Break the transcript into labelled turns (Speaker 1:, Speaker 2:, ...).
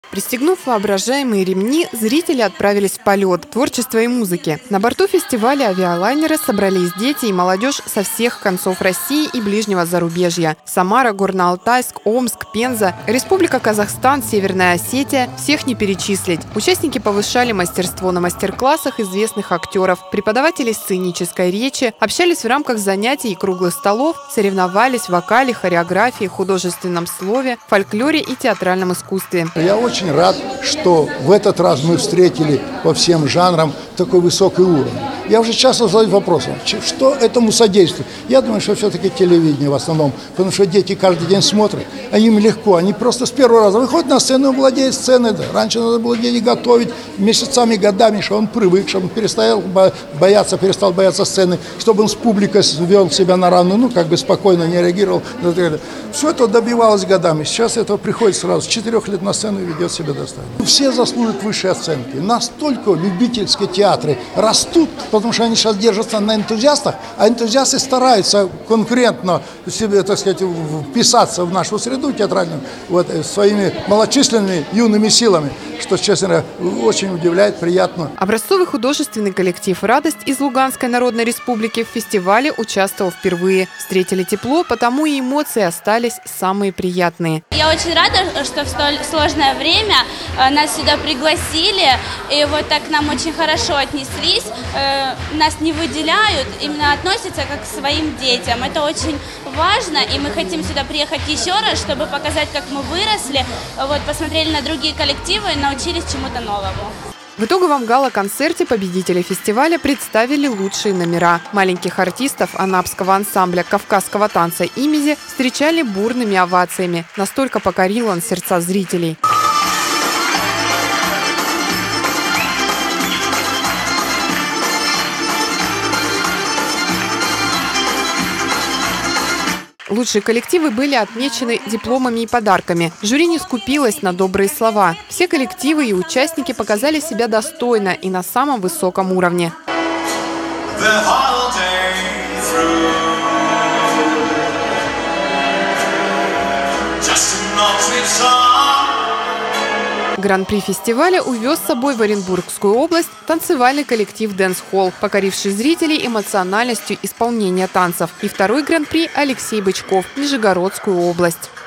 Speaker 1: Пристегнув воображаемые ремни, зрители отправились в полет, творчество и музыки. На борту фестиваля авиалайнера собрались дети и молодежь со всех концов России и ближнего зарубежья. Самара, Горно-Алтайск, Омск, Пенза, Республика Казахстан, Северная Осетия – всех не перечислить. Участники повышали мастерство на мастер-классах известных актеров, преподавателей сценической речи, общались в рамках занятий и круглых столов, соревновались в вокале, хореографии, художественном слове, фольклоре и театральном искусстве.
Speaker 2: Я очень рад, что в этот раз мы встретили по всем жанрам такой высокий уровень. Я уже часто задаю вопросом, что этому содействует. Я думаю, что все-таки телевидение в основном, потому что дети каждый день смотрят, а им легко, они просто с первого раза выходят на сцену, владеют сценой. Да. Раньше надо было детей готовить месяцами, годами, чтобы он привык, чтобы он перестал бояться сцены, чтобы он с публикой вел себя на равную, спокойно не реагировал. Все это добивалось годами. Сейчас этого приходит сразу, с 4 лет на сцену и ведет себя достойно. Все заслуживают высшей оценки. Настолько любительские театры растут, потому что они сейчас держатся на энтузиастах, а энтузиасты стараются конкурентно себе, вписаться в нашу среду театральную своими малочисленными юными силами, что, честно говоря, очень удивляет, приятно.
Speaker 1: Образцовый художественный коллектив «Радость» из Луганской Народной Республики в фестивале участвовал впервые. Встретили тепло, потому и эмоции остались самые приятные.
Speaker 3: Я очень рада, что в столь сложное время нас сюда пригласили, и так к нам очень хорошо отнеслись. Нас не выделяют, именно относятся как к своим детям. Это очень важно, и мы хотим сюда приехать еще раз, чтобы показать, как мы выросли, посмотрели на другие коллективы и научились чему-то новому.
Speaker 1: В итоговом гала-концерте победители фестиваля представили лучшие номера. Маленьких артистов анапского ансамбля кавказского танца «Имизи» встречали бурными овациями. Настолько покорил он сердца зрителей. Лучшие коллективы были отмечены дипломами и подарками. Жюри не скупилось на добрые слова. Все коллективы и участники показали себя достойно и на самом высоком уровне. Гран-при фестиваля увез с собой в Оренбургскую область танцевальный коллектив «Дэнс Холл», покоривший зрителей эмоциональностью исполнения танцев. И второй гран-при – Алексей Бычков, Нижегородскую область.